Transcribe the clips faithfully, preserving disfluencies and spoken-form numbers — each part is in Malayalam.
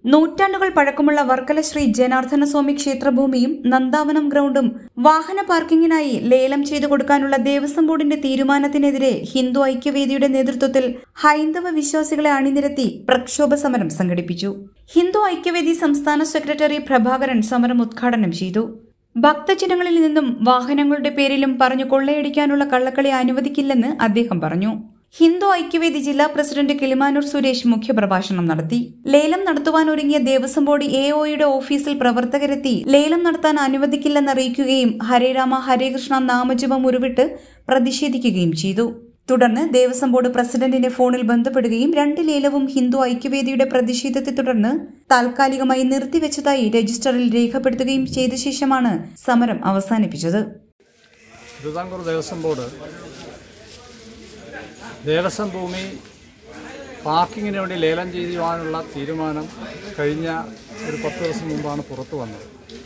നൂറ്റാണ്ടുകൾ പഴക്കമുള്ള വർക്കല ശ്രീ ജനാർദ്ദനസ്വാമി ക്ഷേത്രഭൂമിയും നന്ദാവനം ഗ്രൗണ്ടും വാഹന പാർക്കിങ്ങിനായി ലേലം ചെയ്തു കൊടുക്കാനുള്ള ദേവസ്വം ബോർഡിന്റെ തീരുമാനത്തിനെതിരെ ഹിന്ദു ഐക്യവേദിയുടെ നേതൃത്വത്തിൽ ഹൈന്ദവ വിശ്വാസികളെ അണിനിരത്തി പ്രക്ഷോഭ സമരം സംഘടിപ്പിച്ചു. ഹിന്ദു ഐക്യവേദി സംസ്ഥാന സെക്രട്ടറി പ്രഭാകരൻ സമരം ഉദ്ഘാടനം ചെയ്തു. ഭക്തജനങ്ങളിൽ നിന്നും വാഹനങ്ങളുടെ പേരിലും പറഞ്ഞു കൊള്ളയടിക്കാനുള്ള കള്ളക്കളി അനുവദിക്കില്ലെന്ന് അദ്ദേഹം പറഞ്ഞു. ഹിന്ദു ഐക്യവേദി ജില്ലാ പ്രസിഡന്റ് കിളിമാനൂർ സുരേഷ് മുഖ്യപ്രഭാഷണം നടത്തി. ലേലം നടത്തുവാനൊരുങ്ങിയ ദേവസ്വം ബോർഡ് എ ഒയുടെ ഓഫീസിൽ പ്രവർത്തകരെത്തി ലേലം നടത്താൻ അനുവദിക്കില്ലെന്നറിയിക്കുകയും ഹരേരാമ ഹരേകൃഷ്ണ നാമജപം ഉരുവിട്ട് പ്രതിഷേധിക്കുകയും ചെയ്തു. തുടർന്ന് ദേവസ്വം ബോർഡ് പ്രസിഡന്റിനെ ഫോണിൽ ബന്ധപ്പെടുകയും രണ്ട് ലേലവും ഹിന്ദു ഐക്യവേദിയുടെ പ്രതിഷേധത്തെ തുടർന്ന് താൽക്കാലികമായി നിർത്തിവെച്ചതായി രജിസ്റ്ററിൽ രേഖപ്പെടുത്തുകയും ചെയ്ത ശേഷമാണ് സമരം അവസാനിപ്പിച്ചത്. ദേവസ്വം ഭൂമി പാർക്കിങ്ങിന് വേണ്ടി ലേലം ചെയ്യുവാനുള്ള തീരുമാനം കഴിഞ്ഞ ഒരു പത്ത് ദിവസം മുമ്പാണ് പുറത്തു വന്നത്.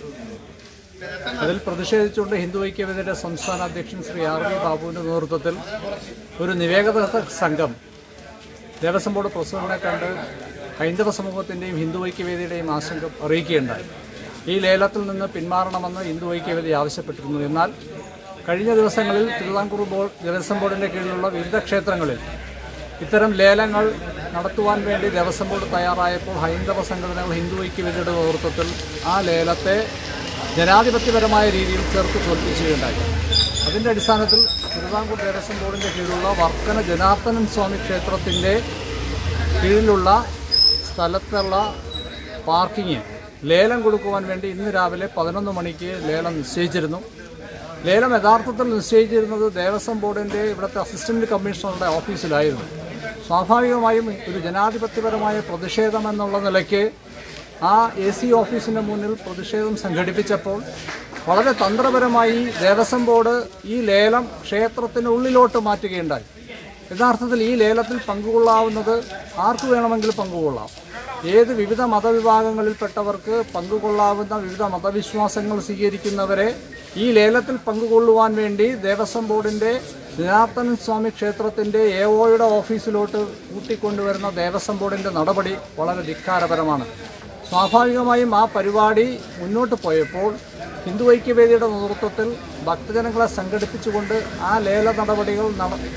അതിൽ പ്രതിഷേധിച്ചുകൊണ്ട് ഹിന്ദു ഐക്യവേദിയുടെ സംസ്ഥാന അധ്യക്ഷൻ ശ്രീ ആർ വി ബാബുവിൻ്റെ നേതൃത്വത്തിൽ ഒരു നിവേദക സംഘം ദേവസ്വം ബോർഡ് പ്രസിഡന്റിനെ കണ്ട് ഹൈന്ദവ സമൂഹത്തിൻ്റെയും ഹിന്ദു ഐക്യവേദിയുടെയും ആശങ്ക അറിയിക്കുകയുണ്ടായി. ഈ ലേലത്തിൽ നിന്ന് പിന്മാറണമെന്ന് ഹിന്ദു ഐക്യവേദി ആവശ്യപ്പെട്ടിരുന്നു. എന്നാൽ കഴിഞ്ഞ ദിവസങ്ങളിൽ തിരുവിതാംകൂർ ബോർഡ് ദേവസ്വം ബോർഡിൻ്റെ കീഴിലുള്ള വിവിധ ക്ഷേത്രങ്ങളിൽ ഇത്തരം ലേലങ്ങൾ നടത്തുവാൻ വേണ്ടി ദേവസ്വം ബോർഡ് തയ്യാറായപ്പോൾ ഹൈന്ദവ സംഘടനകൾ ഹിന്ദു ഐക്യവേദിയുടെ നേതൃത്വത്തിൽ ആ ലേലത്തെ ജനാധിപത്യപരമായ രീതിയിൽ ചേർത്ത് തോൽപ്പിക്കുകയുണ്ടായി. അതിൻ്റെ അടിസ്ഥാനത്തിൽ തിരുവിതാംകൂർ ദേവസ്വം ബോർഡിൻ്റെ കീഴിലുള്ള വർക്കല ജനാർദ്ദനൻ സ്വാമി ക്ഷേത്രത്തിൻ്റെ കീഴിലുള്ള സ്ഥലത്തുള്ള പാർക്കിങ് ലേലം കൊടുക്കുവാൻ വേണ്ടി ഇന്ന് രാവിലെ പതിനൊന്ന് മണിക്ക് ലേലം നിശ്ചയിച്ചിരുന്നു. ലേലം യഥാർത്ഥത്തിൽ നിശ്ചയിച്ചിരുന്നത് ദേവസ്വം ബോർഡിൻ്റെ ഇവിടുത്തെ അസിസ്റ്റന്റ് കമ്മീഷണറുടെ ഓഫീസിലായിരുന്നു. സ്വാഭാവികമായും ഒരു ജനാധിപത്യപരമായ പ്രതിഷേധം എന്നുള്ള നിലയ്ക്ക് ആ എ സി ഓഫീസിൻ്റെ മുന്നിൽ പ്രതിഷേധം സംഘടിപ്പിച്ചപ്പോൾ വളരെ തന്ത്രപരമായി ദേവസ്വം ബോർഡ് ഈ ലേലം ക്ഷേത്രത്തിനുള്ളിലോട്ട് മാറ്റുകയുണ്ടായി. യഥാർത്ഥത്തിൽ ഈ ലേലത്തിൽ പങ്കുകൊള്ളാവുന്നത് ആർക്ക് വേണമെങ്കിലും പങ്കുകൊള്ളാം. ഏത് വിവിധ മതവിഭാഗങ്ങളിൽപ്പെട്ടവർക്ക് പങ്കുകൊള്ളാവുന്ന വിവിധ മതവിശ്വാസങ്ങൾ സ്വീകരിക്കുന്നവരെ ഈ ലേലത്തിൽ പങ്കുകൊള്ളുവാൻ വേണ്ടി ദേവസ്വം ബോർഡിൻ്റെ ജനാർദ്ദനൻ സ്വാമി ക്ഷേത്രത്തിൻ്റെ എ ഒയുടെ ഓഫീസിലോട്ട് കൂട്ടിക്കൊണ്ടുവരുന്ന ദേവസ്വം ബോർഡിൻ്റെ നടപടി വളരെ ധിക്കാരപരമാണ്. സ്വാഭാവികമായും ആ പരിപാടി മുന്നോട്ട് പോയപ്പോൾ ഹിന്ദു ഐക്യവേദിയുടെ നേതൃത്വത്തിൽ ഭക്തജനങ്ങളെ സംഘടിപ്പിച്ചുകൊണ്ട് ആ ലേല നടപടികൾ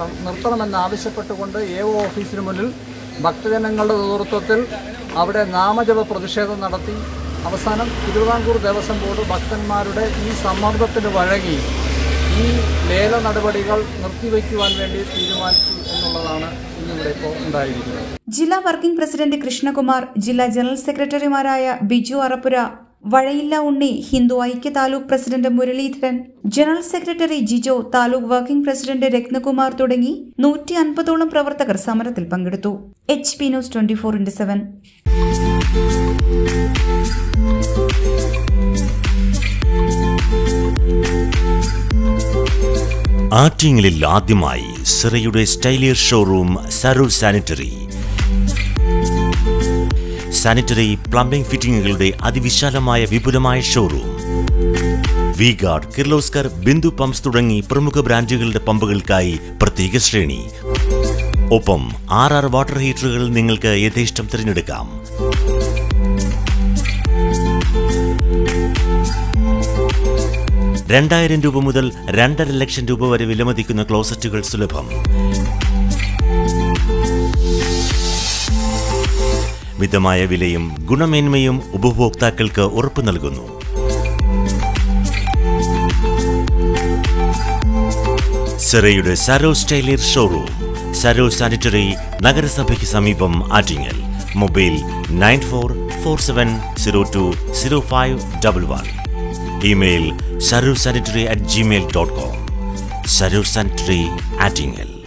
നിർത്തണമെന്നാവശ്യപ്പെട്ടുകൊണ്ട് എ ഒ ഓഫീസിന് മുന്നിൽ ഭക്തജനങ്ങളുടെ നേതൃത്വത്തിൽ അവിടെ നാമജപ പ്രതിഷേധം നടത്തി. അവസാനം തിരുവിതാംകൂർ ദേവസ്വം ബോർഡ് ഭക്തന്മാരുടെ ഈ സമ്മർദ്ദത്തിന് വഴങ്ങി ഈ ലേല നടപടികൾ നിർത്തിവെക്കുവാൻ വേണ്ടി തീരുമാനിച്ചു എന്നുള്ളതാണ് ഇന്നിവിടെ ഇപ്പോൾ ഉണ്ടായിരിക്കുന്നത്. ജില്ലാ വർക്കിംഗ് പ്രസിഡന്റ് കൃഷ്ണകുമാർ, ജില്ലാ ജനറൽ സെക്രട്ടറിമാരായ Biju Arappura, വഴയില്ല Unni, Hindu Aikya taluk president Muraleedharan, general secretary Jijo, taluk working president Ratnakumar തുടങ്ങി നൂറ്റി അൻപതോളം പ്രവർത്തകർ സമരത്തിൽ പങ്കെടുത്തു. H P news twenty four into seven. ആറ്റിങ്ങലിൽ ആദ്യമായി സിറയുടെ സ്റ്റൈലിയർ showroom Saroor sanitary. Sanitary plumbing ഫിറ്റിംഗുകളുടെ അതിവിശാലമായ വിപുലമായ showroom. V guard, Kirloskar, Bindu pumps തുടങ്ങി പ്രമുഖ ബ്രാൻഡുകളുടെ പമ്പുകൾക്കായി പ്രത്യേക ശ്രേണി. ഒപ്പം ആർ ആർ വാട്ടർ ഹീറ്ററുകൾ നിങ്ങൾക്ക് യഥേഷ്ടം തിരഞ്ഞെടുക്കാം. രണ്ടായിരം രൂപ മുതൽ രണ്ടര ലക്ഷം രൂപ വരെ വിലമതിക്കുന്ന ക്ലോസറ്റുകൾ സുലഭം. മിതമായ വിലയും ഗുണമേന്മയും ഉപഭോക്താക്കൾക്ക് ഉറപ്പു നൽകുന്നു. സിറയുടെ സരോ സ്റ്റൈലിയർ ഷോറൂം, സരോ സാനിറ്ററി, നഗരസഭയ്ക്ക് സമീപം, Attingal. Mobile nine four four seven zero two zero five double one. Email Saroor sanitary at Gmail dot com. Saroor sanitary, Attingal.